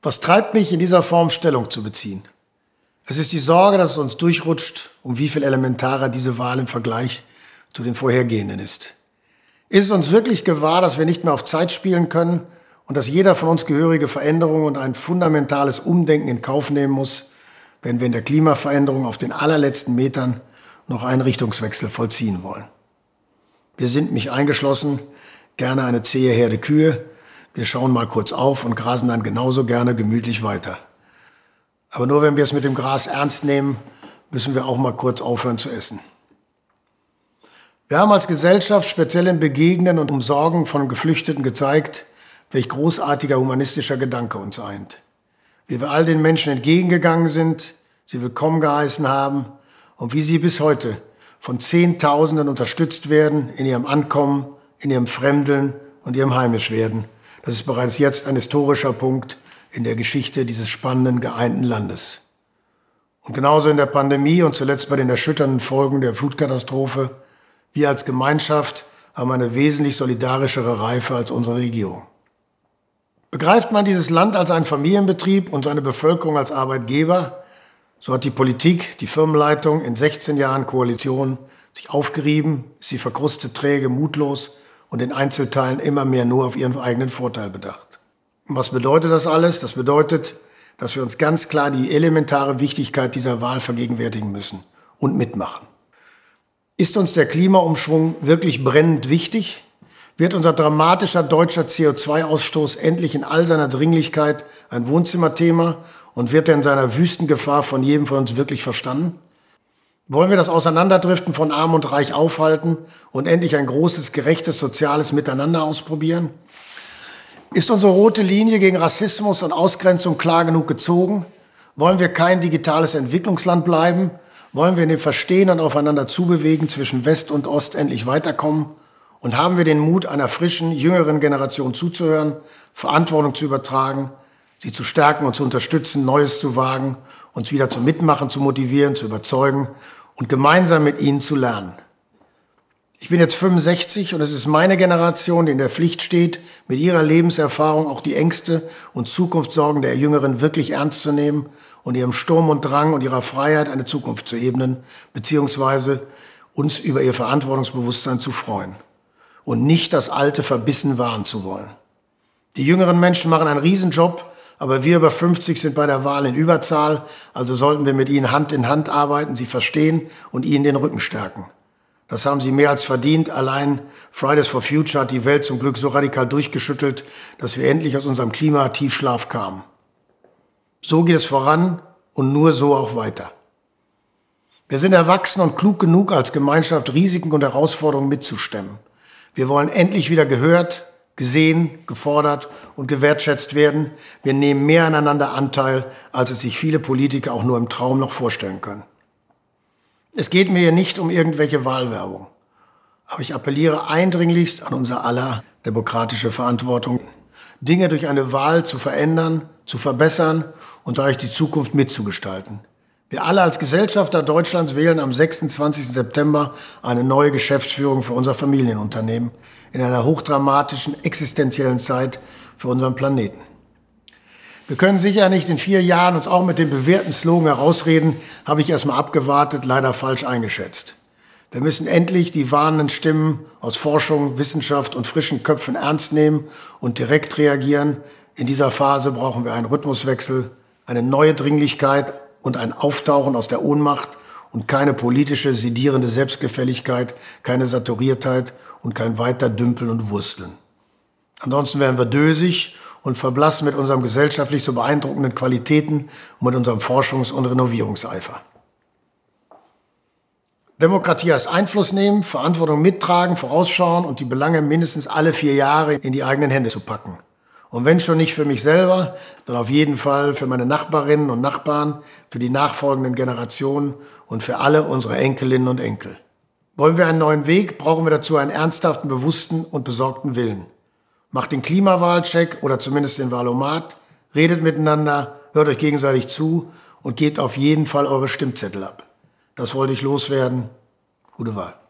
Was treibt mich, in dieser Form Stellung zu beziehen? Es ist die Sorge, dass es uns durchrutscht, um wie viel elementarer diese Wahl im Vergleich zu den vorhergehenden ist. Ist es uns wirklich gewahr, dass wir nicht mehr auf Zeit spielen können und dass jeder von uns gehörige Veränderungen und ein fundamentales Umdenken in Kauf nehmen muss, wenn wir in der Klimaveränderung auf den allerletzten Metern noch einen Richtungswechsel vollziehen wollen? Wir sind, mich eingeschlossen, gerne eine zähe Herde Kühe. Wir schauen mal kurz auf und grasen dann genauso gerne gemütlich weiter. Aber nur wenn wir es mit dem Gras ernst nehmen, müssen wir auch mal kurz aufhören zu essen. Wir haben als Gesellschaft speziell im Begegnen und Umsorgen von Geflüchteten gezeigt, welch großartiger humanistischer Gedanke uns eint. Wie wir all den Menschen entgegengegangen sind, sie willkommen geheißen haben und wie sie bis heute von Zehntausenden unterstützt werden in ihrem Ankommen, in ihrem Fremdeln und ihrem Heimischwerden. Das ist bereits jetzt ein historischer Punkt in der Geschichte dieses spannenden, geeinten Landes. Und genauso in der Pandemie und zuletzt bei den erschütternden Folgen der Flutkatastrophe, wir als Gemeinschaft haben eine wesentlich solidarischere Reife als unsere Regierung. Begreift man dieses Land als einen Familienbetrieb und seine Bevölkerung als Arbeitgeber, so hat die Politik, die Firmenleitung in 16 Jahren Koalition sich aufgerieben, ist sie verkrustet, träge, mutlos und in Einzelteilen immer mehr nur auf ihren eigenen Vorteil bedacht. Und was bedeutet das alles? Das bedeutet, dass wir uns ganz klar die elementare Wichtigkeit dieser Wahl vergegenwärtigen müssen und mitmachen. Ist uns der Klimaumschwung wirklich brennend wichtig? Wird unser dramatischer deutscher CO2-Ausstoß endlich in all seiner Dringlichkeit ein Wohnzimmerthema und wird er in seiner Wüstengefahr von jedem von uns wirklich verstanden? Wollen wir das Auseinanderdriften von Arm und Reich aufhalten und endlich ein großes, gerechtes, soziales Miteinander ausprobieren? Ist unsere rote Linie gegen Rassismus und Ausgrenzung klar genug gezogen? Wollen wir kein digitales Entwicklungsland bleiben? Wollen wir in dem Verstehen und Aufeinander zubewegen zwischen West und Ost endlich weiterkommen? Und haben wir den Mut, einer frischen, jüngeren Generation zuzuhören, Verantwortung zu übertragen, sie zu stärken und zu unterstützen, Neues zu wagen, uns wieder zum Mitmachen zu motivieren, zu überzeugen und gemeinsam mit ihnen zu lernen? Ich bin jetzt 65 und es ist meine Generation, die in der Pflicht steht, mit ihrer Lebenserfahrung auch die Ängste und Zukunftssorgen der Jüngeren wirklich ernst zu nehmen und ihrem Sturm und Drang und ihrer Freiheit eine Zukunft zu ebnen, beziehungsweise uns über ihr Verantwortungsbewusstsein zu freuen und nicht das Alte verbissen wahren zu wollen. Die jüngeren Menschen machen einen Riesenjob, aber wir über 50 sind bei der Wahl in Überzahl, also sollten wir mit ihnen Hand in Hand arbeiten, sie verstehen und ihnen den Rücken stärken. Das haben sie mehr als verdient. Allein Fridays for Future hat die Welt zum Glück so radikal durchgeschüttelt, dass wir endlich aus unserem Klimatiefschlaf kamen. So geht es voran und nur so auch weiter. Wir sind erwachsen und klug genug, als Gemeinschaft Risiken und Herausforderungen mitzustemmen. Wir wollen endlich wieder gehört, gesehen, gefordert und gewertschätzt werden. Wir nehmen mehr aneinander Anteil, als es sich viele Politiker auch nur im Traum noch vorstellen können. Es geht mir hier nicht um irgendwelche Wahlwerbung, aber ich appelliere eindringlichst an unser aller demokratische Verantwortung, Dinge durch eine Wahl zu verändern, zu verbessern und dadurch die Zukunft mitzugestalten. Wir alle als Gesellschafter Deutschlands wählen am 26. September eine neue Geschäftsführung für unser Familienunternehmen in einer hochdramatischen, existenziellen Zeit für unseren Planeten. Wir können sicher nicht in 4 Jahren uns auch mit dem bewährten Slogan herausreden, habe ich erstmal abgewartet, leider falsch eingeschätzt. Wir müssen endlich die warnenden Stimmen aus Forschung, Wissenschaft und frischen Köpfen ernst nehmen und direkt reagieren. In dieser Phase brauchen wir einen Rhythmuswechsel, eine neue Dringlichkeit und ein Auftauchen aus der Ohnmacht und keine politische, sedierende Selbstgefälligkeit, keine Saturiertheit und kein weiter Dümpeln und Wursteln. Ansonsten werden wir dösig und verblassen mit unserem gesellschaftlich so beeindruckenden Qualitäten und mit unserem Forschungs- und Renovierungseifer. Demokratie heißt Einfluss nehmen, Verantwortung mittragen, vorausschauen und die Belange mindestens alle 4 Jahre in die eigenen Hände zu packen. Und wenn schon nicht für mich selber, dann auf jeden Fall für meine Nachbarinnen und Nachbarn, für die nachfolgenden Generationen und für alle unsere Enkelinnen und Enkel. Wollen wir einen neuen Weg, brauchen wir dazu einen ernsthaften, bewussten und besorgten Willen. Macht den Klimawahlcheck oder zumindest den Wahlomat, redet miteinander, hört euch gegenseitig zu und gebt auf jeden Fall eure Stimmzettel ab. Das wollte ich loswerden. Gute Wahl.